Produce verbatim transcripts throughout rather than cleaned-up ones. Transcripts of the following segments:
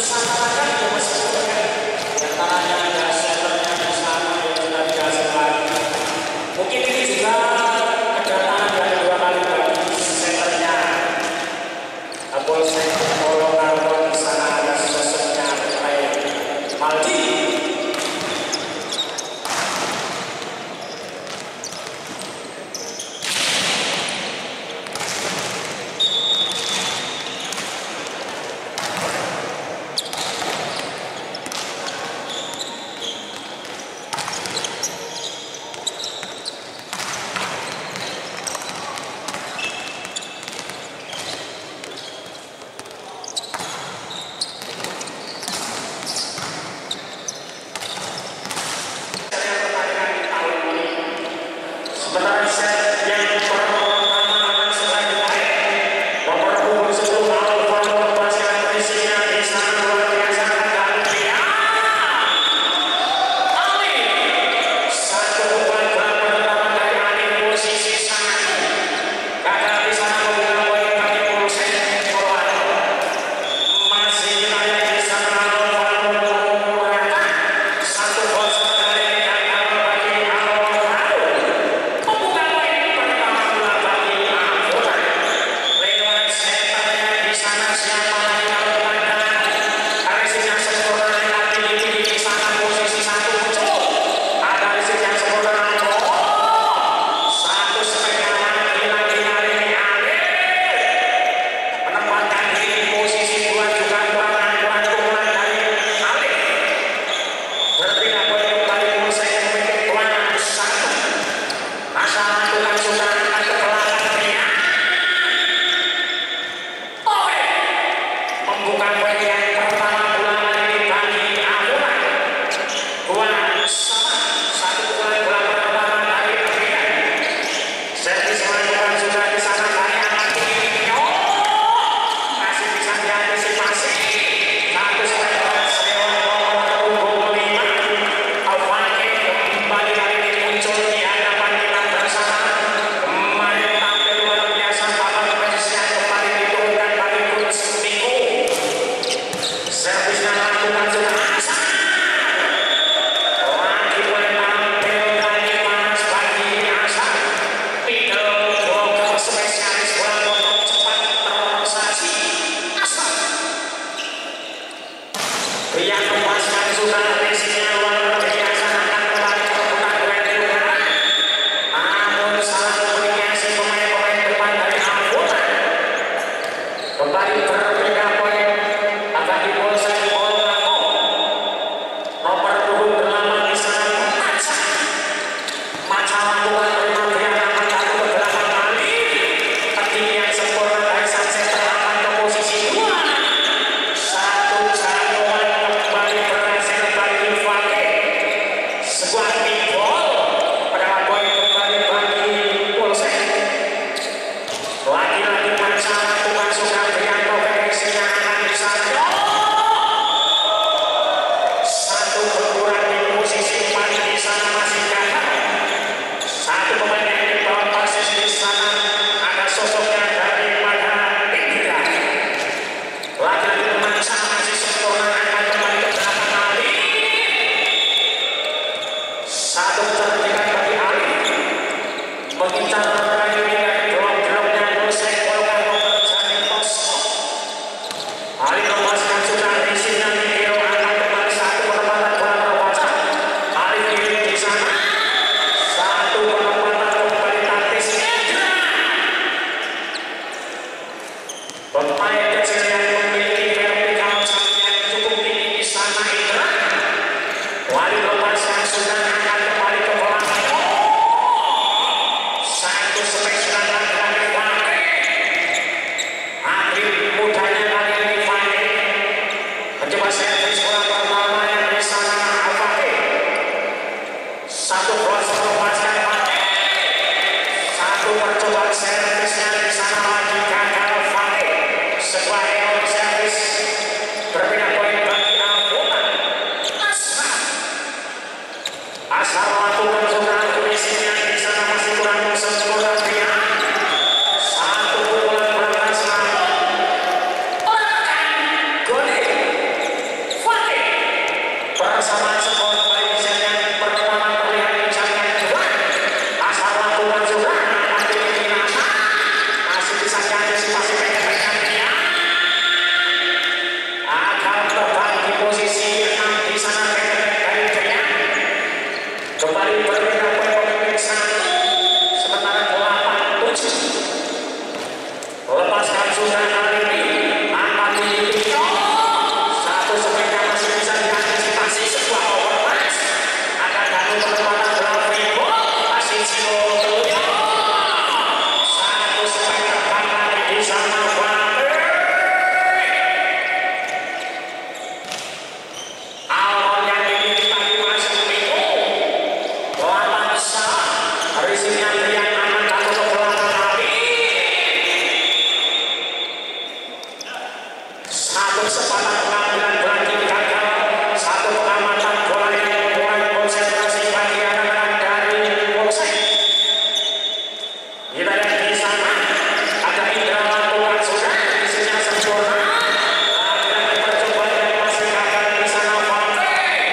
Satu jagoan kembali berhasil bagi kesempatan pengambilan berarti gagal. Satu pengamatan bola yang mulai konsentrasi bagi anak-anak dari Polsek. Kita lihat di sana ada Indra Lakukan sudah isinya sempurna. Lagi-lagi percobaan yang masih gagal di sana Fante.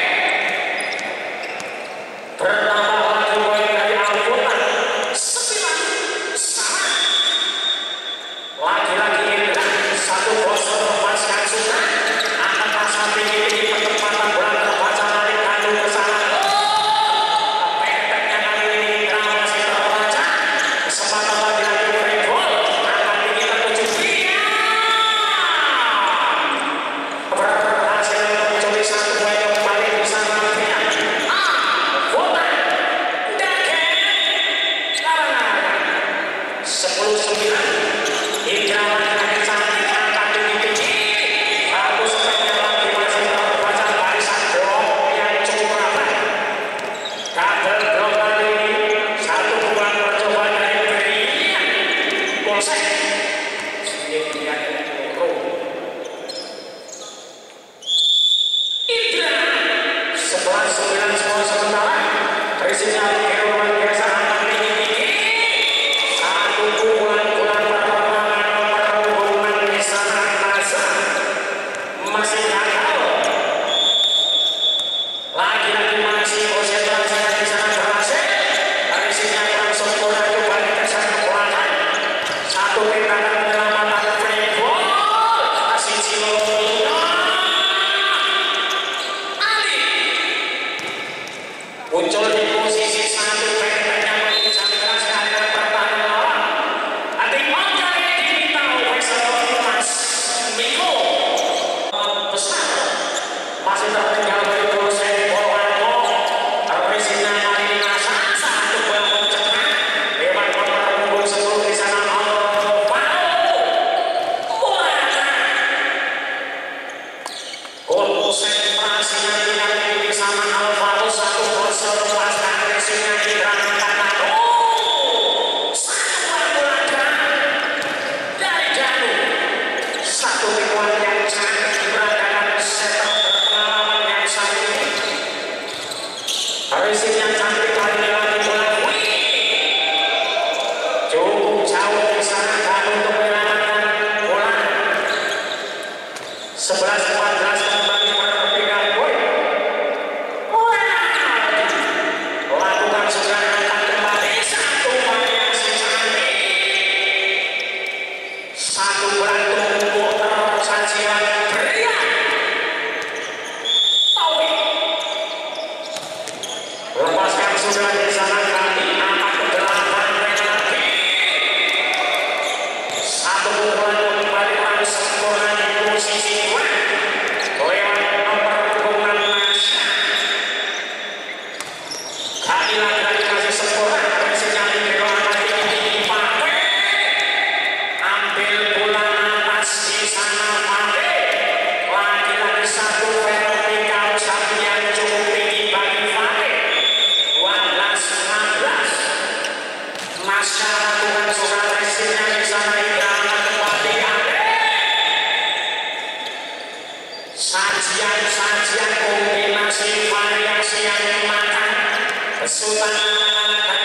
Bertambah lagi poin dari Alputan sembilan sama. Lagi-lagi Indra satu bos melepaskan sudah akan pasang tinggi-tinggi pertempatan bola terbaca dari kandung ke sana. Pendeknya kali ini Indra masih terbaca. Kesempatan lagi-lagi free ball akan tinggi tertuju dia. Berhasil mencuri satu poin kembali di sana dia. Alputan Dake Karangan sepuluh sembilan. Indra lagi-lagi cantik angkat tinggi-tinggi. Bagus sekali lagi masih terbaca barisan blok yang cukup rapat. Kabel blok kali ini satu bulan percobaan dari Brilian Polsek. Sedikit dia Indra sebelas sembilan skor sementara. Berisinya Miguel luar biasa angkat tinggi-tinggi. Satu pukulan-pukulan perlawanan perhubungan di sana Nasa masih gagal. Lagi-lagi masih konsentrasinya di sana berhasil. Berisinya yang sempurna kembali ke sana belakang. Satu tindakan penyelamatan free ball. Masih Cilolina Ali muncul di posisi satu pendeknya mengincar keras ke area pertahanan lawan. Adik Mangga ini diminta oleh seorang Mas Miko besar masih tertinggal dari Polsek Polwanto. Berisinya kali ini Nasa satu bola mencekak lewat nomor punggung sepuluh di sana Alvaro Morata. Konsentrasinya tidak tinggi di sana Alvaro satu berhasil melepaskan racingnya Indra Natano. Satu bola dari Janu. Satu tipuan yang cantik diberangkatkan setter berpengalaman yang saat ini. Racing yang cantik kali ini lagi bola Wih. Cukup jauh di sana Janu untuk menyelamatkan bola. sebelas empat belas kembali perbedaan poin. Lakukan sudah angkat kembali satu variasi cantik. Satu berantung untuk tersajian Brian Taufik. Lepaskan sudah di sana kali angkat ke delapan lagi. Satu pukulan kembali paling sempurna di posisi dua. Lewat nomor punggungan Nasya. Kali lagi-lagi masih sempurna. Resinya Miguel angkat tinggi-tinggi Pate. Ambil bola atas di sana Pate. Lagi-lagi satu vertikal satu yang cukup tinggi bagi Pate. dua belas enam belas. Nasya lakukan surat resinya di sana Indra angkat kembali Ade. Sajian-sajian kombinasi variasi yang dimakan kesulitan anak-anak